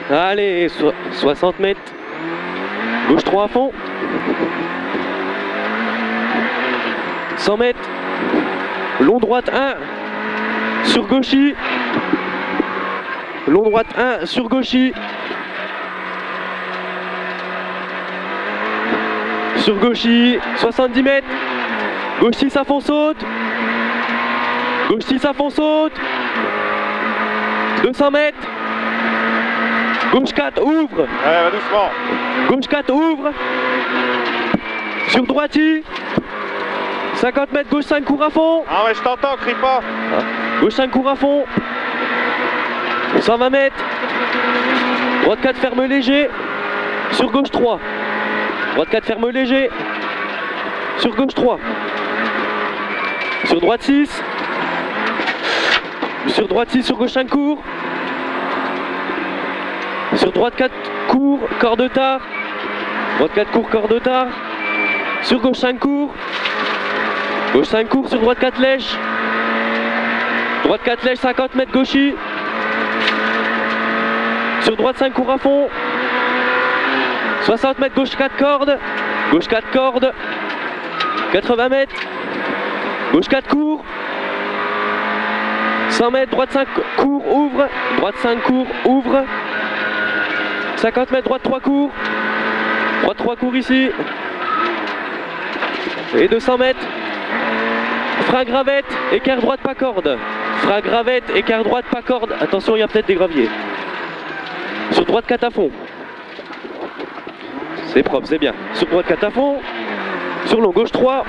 Allez, 60 mètres. Gauche 3 à fond. 100 mètres. Long droite 1. Sur gauchy. Long droite 1 sur gauchy. Sur gauchy. 70 mètres. Gauche 6 à fond saute. Gauche 6 à fond saute. 200 mètres. Gauche 4 ouvre. Allez, va doucement. Gauche 4 ouvre. Sur droiti. 50 mètres, gauche 5 court à fond. Ah ouais, je t'entends, crie pas. Gauche 5 court à fond. 120 mètres. Droite 4 ferme léger. Sur gauche 3. Droite 4 ferme léger. Sur gauche 3. Sur droite 6. Sur droite 6, sur gauche 5 court. Sur droite 4 court, corps de tard. Droite 4 court, corps de tard. Sur gauche 5 court. Gauche 5 court, sur droite 4 lèche. Droite 4 lèche, 50 mètres gauchy. Sur droite 5 court à fond. 60 mètres, gauche 4 cordes. Gauche 4 cordes. 80 mètres. Gauche 4 court. 100 mètres, droite 5 court, ouvre. Droite 5 court, ouvre. 50 mètres, droite 3 court. Droite 3 court ici. Et 200 mètres. Frein gravette, écart droite pas corde. Frein gravette, écart droite pas corde. Attention, il y a peut-être des graviers. Sur droite 4 à fond. C'est propre, c'est bien. Sur droite 4 à fond. Sur long gauche 3.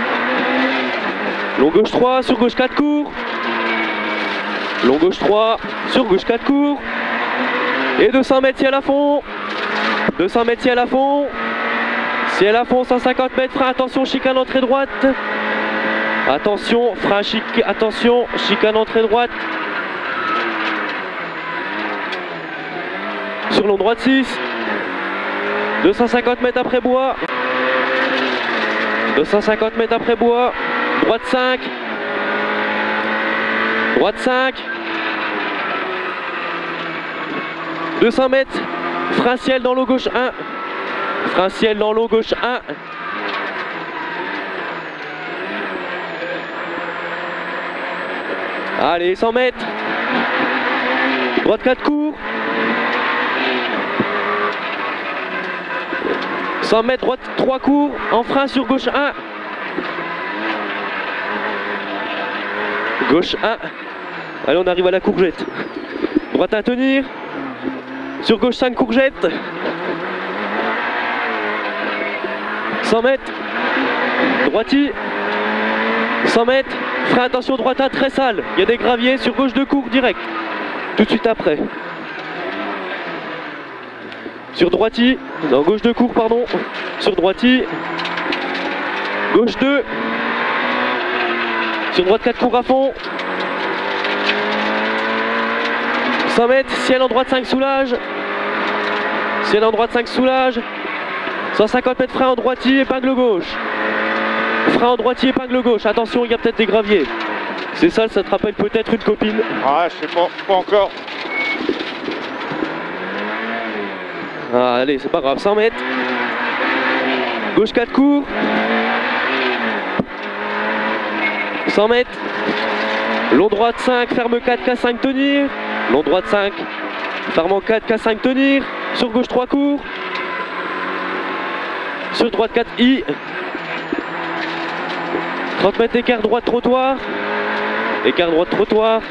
Long gauche 3, sur gauche 4 court. Long gauche 3, sur gauche 4 court. Et 200 mètres ciel à fond. 200 mètres ciel à fond. Ciel à fond, 150 mètres, frein, attention, chicane entrée droite. Attention, frein attention, chicane entrée droite. Sur long droite 6. 250 mètres après bois. 250 mètres après bois. Droite 5. Droite 5. 200 mètres. Frein ciel dans l'eau gauche 1. Frein ciel dans l'eau gauche 1. Allez, 100 mètres. Droite 4 court. 100 mètres, droite 3 court. En frein sur gauche 1. Gauche 1. Allez, on arrive à la courgette. Droite à tenir. Sur gauche 5 courgettes. 100 mètres. Droiti. 100 mètres. Frein, attention, droite 1 très sale. Il y a des graviers sur gauche 2 cours direct. Tout de suite après. Sur droiti. Non, gauche 2 cours, pardon. Sur droiti. Gauche 2. Sur droite 4 cours à fond. 100 mètres, ciel en droite 5 soulage. Ciel en droite 5 soulage. 150 mètres, frein en droitier, épingle gauche. Frein en droitier, épingle gauche. Attention, il y a peut-être des graviers. C'est ça te rappelle peut-être une copine. Ah, je sais pas encore. Ah, allez, c'est pas grave, 100 mètres. Gauche 4 cours. 100 mètres. Long droite 5, ferme 4, K5 tenir. Long droite 5, ferme 4, K5 tenir. Sur gauche 3 cours. Sur droite 4 I. 30 mètres écart droite trottoir. Écart droite trottoir.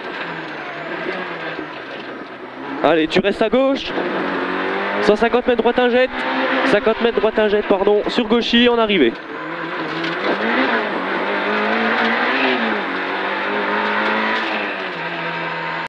Allez, tu restes à gauche. 150 mètres droite ingette. 50 mètres droite ingette, pardon. Sur gauchy en arrivée.